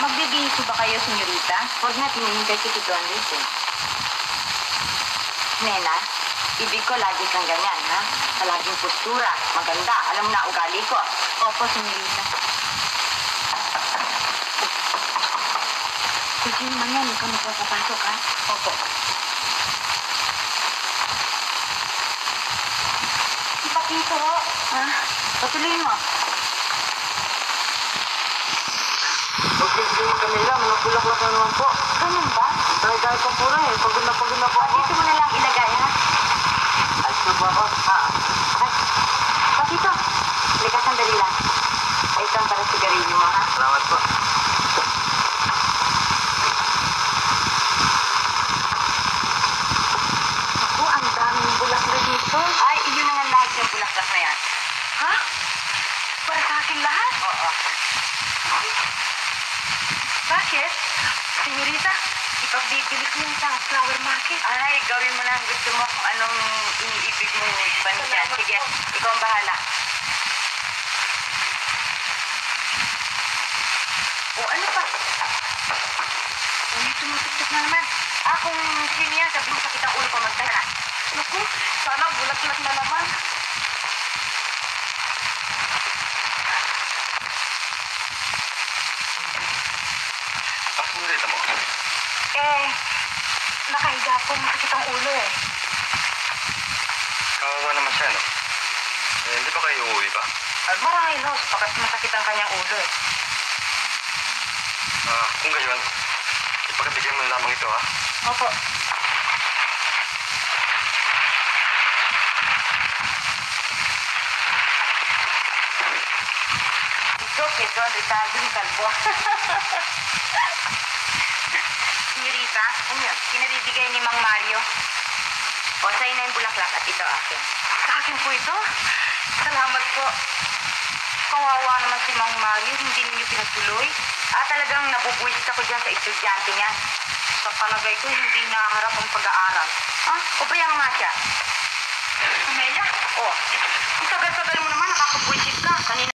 Magbibihis ba kayo, senyorita? Huwag na, tinihintay si Tito Andres eh. Nena, ibig ko lagi kang ganyan, ha? Sa laging postura, maganda. Alam mo na ugali ko. Opo, senyorita. Kasi naman yan, ikaw magpapapasok, ha? Opo. Ipakito, ho. Ha? Patuloy mo. Pag-ibig Camelia, mga bulaklak na naman po. Ganun ba? Dahil pa po rin, pagod na po ako. Dito mo na lang ilagay, ha? Ayos na po ako. Ay, Pakito, halika sandali lang. Ay, ito ang para sigarilyo mo, ha? Salamat po. Ako, ang daming bulaklak dito. Ay, iyon na nga lahat yung bulaklak na yan. Ha? Para sa akin lahat? Oo. Bakit? Senyorita, ipagbibili ko yun sa flower market. Ay, gawin mo na ang gusto mo kung anong iniibig mo ban dyan. Sige, ikaw ang bahala. O ano pa? Uy, tumutok na naman. Kung sino yan, sabihin sa kitang ulo pa magdala. Naku, sana bulaklak na naman. Ang sundita mo. Nakahiga po, masakit ang ulo eh. Kawawa naman siya, no? Hindi ba kayo uuwi ba? Marahil, Ros, pagkat masakit ang kanyang ulo eh. Kung gayon, ipakabigyan mo na lamang ito, ha? Opo. Ito, Pedro, Ricardo, Calvo. Senyorita, ano yun? Pinabibigay ni Mang Mario. O, sa'yo na yung bulaklak at ito akin. Sa akin po ito. Salamat po. Kawawa naman si Mang Mario, hindi ninyo pinatuloy. Talagang nabubuisit ako dyan sa estudyante niya. Sa palagay ko, hindi naharap ang pag-aaral. O bayang nga siya? Camelia? Ang tagal-tagal mo naman, nakakabuisit ka. Kanina